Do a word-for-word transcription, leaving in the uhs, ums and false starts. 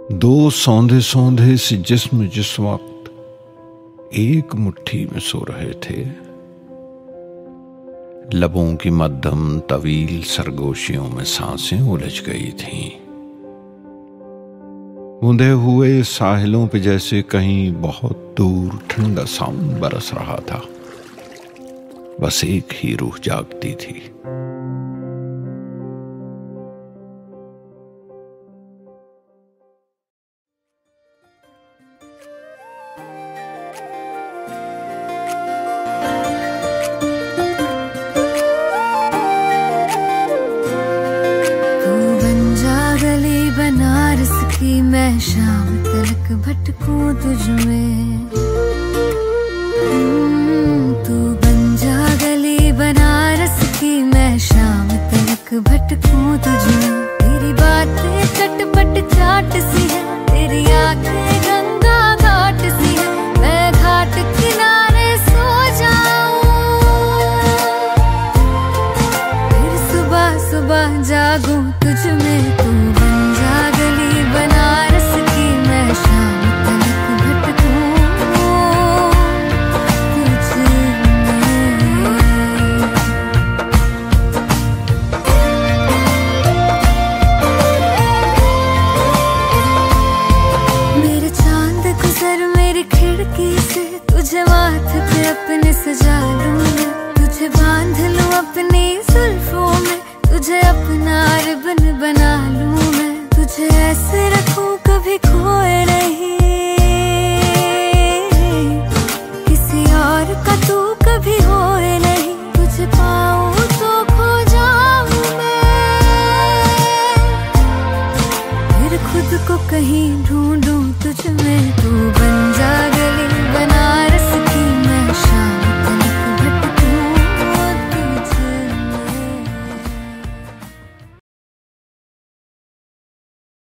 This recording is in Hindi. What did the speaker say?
दो सौंधे सौंधे से जिस्म जिस वक्त एक मुट्ठी में सो रहे थे, लबों की मध्यम तवील सरगोशियों में सांसें उलझ गई थीं। बूंदे हुए साहिलों पे जैसे कहीं बहुत दूर ठंडा सावन बरस रहा था। बस एक ही रूह जागती थी। बनारस की मैं शाम तलक भटकूं तुझ में, तू बन जा गली बनारस की मैं शाम तलक भटकूं तुझ में। तेरी बातें चटपट चाट सी है, तेरी आंखें गंगा घाट सी है, मैं घाट किनारे सो जाऊं, फिर सुबह सुबह जागूं तुझ में। तू बनारस की मैं शाम तलक भटकूं तुझ में। मेरे चांद गुजर मेरी खिड़की से, तुझे माथे पे अपने सजा लूं मैं, तुझे बांध लूं अपनी जुल्फों में, तुझे अपना रिबन बना लूं मैं, तुझे ऐसे रखूं कभी खोए नहीं, किसी और का तू कभी होए नहीं, तुझे पाऊं तो खो जाऊं मैं, फिर खुद को कहीं ढूंढूं तुझ में। तू बन जा गली बना